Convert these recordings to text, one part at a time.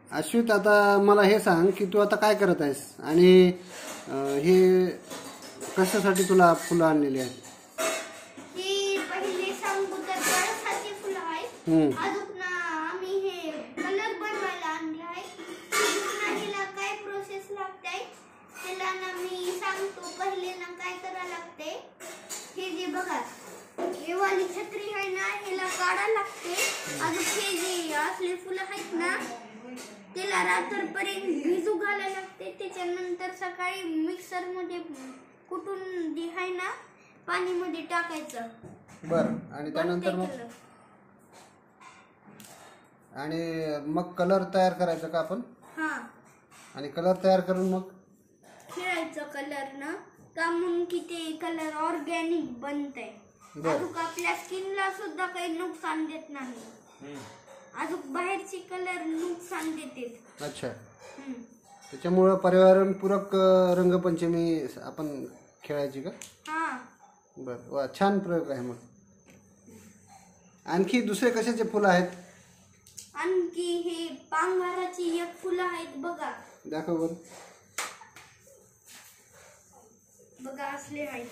अश्वित, आता मला हे सांग की तू आता काय करत आहेस आणि हे कशासाठी तुला फुलं आणलेली आहेत? ही पहिले सांगू तर गळ्यासाठी फुलं आहेत. अजून ना आम्ही हे कलर बनवायला आणले आहेत. पुन्हा हिला काय प्रोसेस लागते त्याला ना मी सांगतो. पहिले ना काय करायला लागते, हे जे बघा हे वाली छत्री आहे ना, ह्याला काढायला लागते. अजून हे जे असले फुलं आहेत ना त्याला रात्रपर्यंत भिजू घालायला लागते. त्याच्यानंतर सकाळी मिक्सर मध्ये कुटून जे आहे ना पाणीमध्ये टाकायचं. बरं, आणि त्यानंतर मग कलर तयार करायचा का आपण? हा, आणि कलर तयार करून मग खेळायचं कलर न का म्हणून की ते कलर ऑर्गॅनिक बनतंय. अजून आपल्या स्किनला सुद्धा काही नुकसान देत नाही. अजून बाहेरचे कलर नुकसान देते. अच्छा, त्याच्यामुळं पर्यावरणपूरक रंगपंचमी आपण खेळायची का? हा. बरं, वा, छान प्रयोग आहे. मग आणखी दुसरे कशाचे फुलं आहेत? आणखी हे पांघराची एक फुलं आहेत बघा. दाखव बरं. बघा असले आहेत.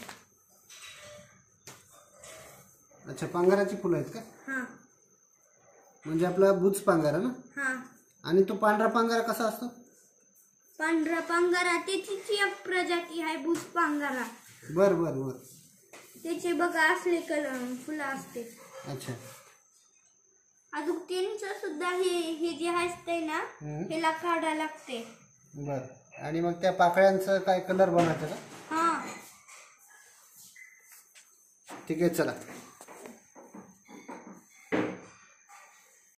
अच्छा, पांघराची फुलं आहेत का? हा, म्हणजे आपला बुच पांघरा ना? हा. आणि तो पांढरा पांघरा कसा असतो? पांढरा पांघरा त्याची एक प्रजाती आहे बुच पांघरा. बर बर बर. त्याचे बघा असले कलर फुलं असते. अच्छा. अजून त्यांचं सुद्धा हे जे असते ना ह्याला काढायला लागते. बर, आणि मग त्या पाकळ्यांचं काय कलर बनवायचं का? हा. ठीक आहे, चला.